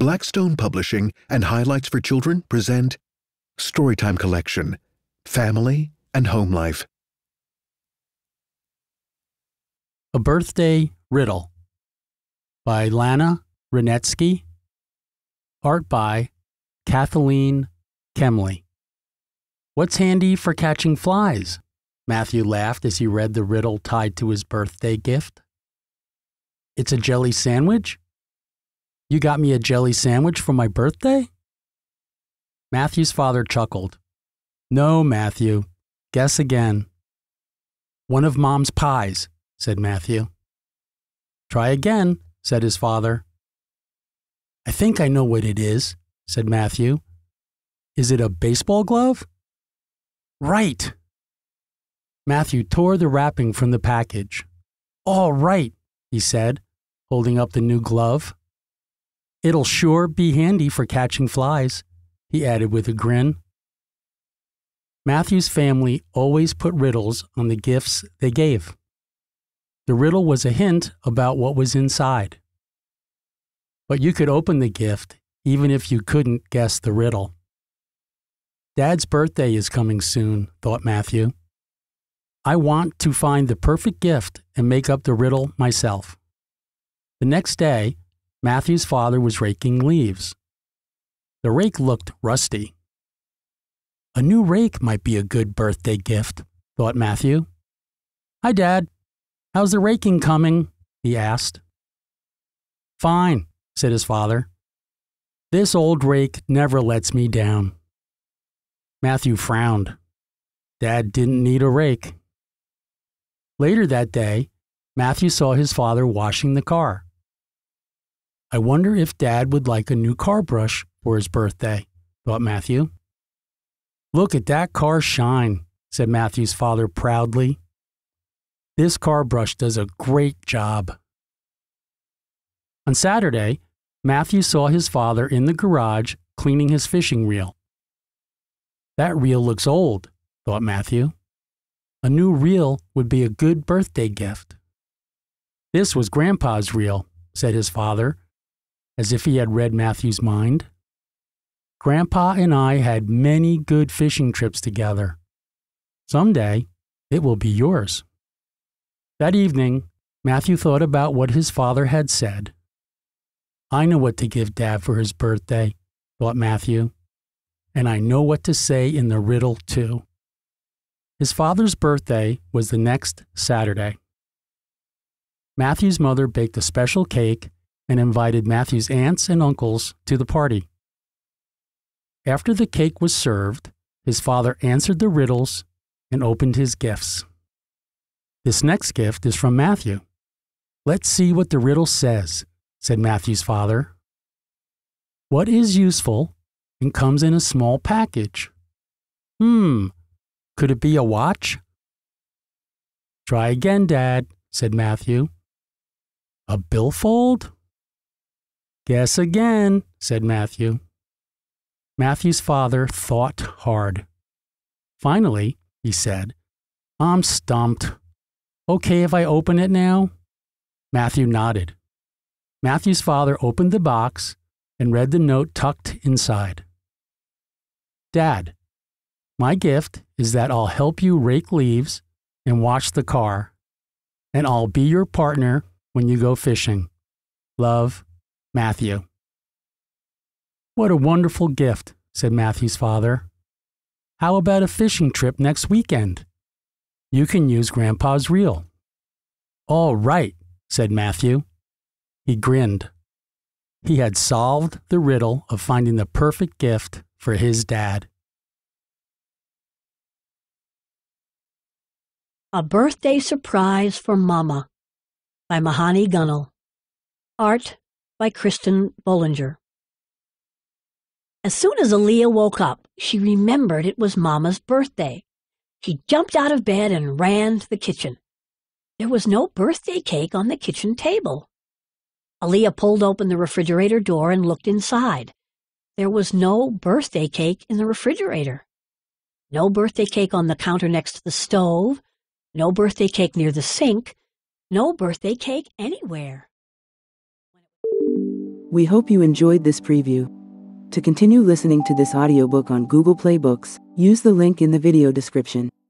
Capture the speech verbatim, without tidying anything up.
Blackstone Publishing and Highlights for Children present Storytime Collection, Family and Home Life. A Birthday Riddle by Lana, Renetzky. Art by Kathleen Kemley. What's handy for catching flies? Matthew laughed as he read the riddle tied to his birthday gift. It's a jelly sandwich? You got me a jelly sandwich for my birthday? Matthew's father chuckled. No, Matthew. Guess again. One of Mom's pies, said Matthew. Try again, said his father. I think I know what it is, said Matthew. Is it a baseball glove? Right. Matthew tore the wrapping from the package. All right, he said, holding up the new glove. It'll sure be handy for catching flies, he added with a grin. Matthew's family always put riddles on the gifts they gave. The riddle was a hint about what was inside. But you could open the gift even if you couldn't guess the riddle. Dad's birthday is coming soon, thought Matthew. I want to find the perfect gift and make up the riddle myself. The next day, Matthew's father was raking leaves. The rake looked rusty. A new rake might be a good birthday gift, thought Matthew. Hi, Dad. How's the raking coming? He asked. Fine, said his father. This old rake never lets me down. Matthew frowned. Dad didn't need a rake. Later that day, Matthew saw his father washing the car. I wonder if Dad would like a new car brush for his birthday, thought Matthew. Look at that car shine, said Matthew's father proudly. This car brush does a great job. On Saturday, Matthew saw his father in the garage cleaning his fishing reel. That reel looks old, thought Matthew. A new reel would be a good birthday gift. This was Grandpa's reel, said his father, as if he had read Matthew's mind. Grandpa and I had many good fishing trips together. Someday, it will be yours. That evening, Matthew thought about what his father had said. I know what to give Dad for his birthday, thought Matthew, and I know what to say in the riddle, too. His father's birthday was the next Saturday. Matthew's mother baked a special cake and invited Matthew's aunts and uncles to the party. After the cake was served, his father answered the riddles and opened his gifts. This next gift is from Matthew. Let's see what the riddle says, said Matthew's father. What is useful and comes in a small package? Hmm, could it be a watch? Try again, Dad, said Matthew. A billfold? Guess again, said Matthew. Matthew's father thought hard. Finally, he said, I'm stumped. Okay if I open it now? Matthew nodded. Matthew's father opened the box and read the note tucked inside. Dad, my gift is that I'll help you rake leaves and wash the car, and I'll be your partner when you go fishing. Love, Matthew. What a wonderful gift, said Matthew's father. How about a fishing trip next weekend? You can use Grandpa's reel. All right, said Matthew. He grinned. He had solved the riddle of finding the perfect gift for his dad. A Birthday Surprise for Mama by Mahani Gunnell. Art by Kristen Bollinger. As soon as Aaliyah woke up, she remembered it was Mama's birthday. She jumped out of bed and ran to the kitchen. There was no birthday cake on the kitchen table. Aaliyah pulled open the refrigerator door and looked inside. There was no birthday cake in the refrigerator. No birthday cake on the counter next to the stove. No birthday cake near the sink. No birthday cake anywhere. We hope you enjoyed this preview. To continue listening to this audiobook on Google Play Books, use the link in the video description.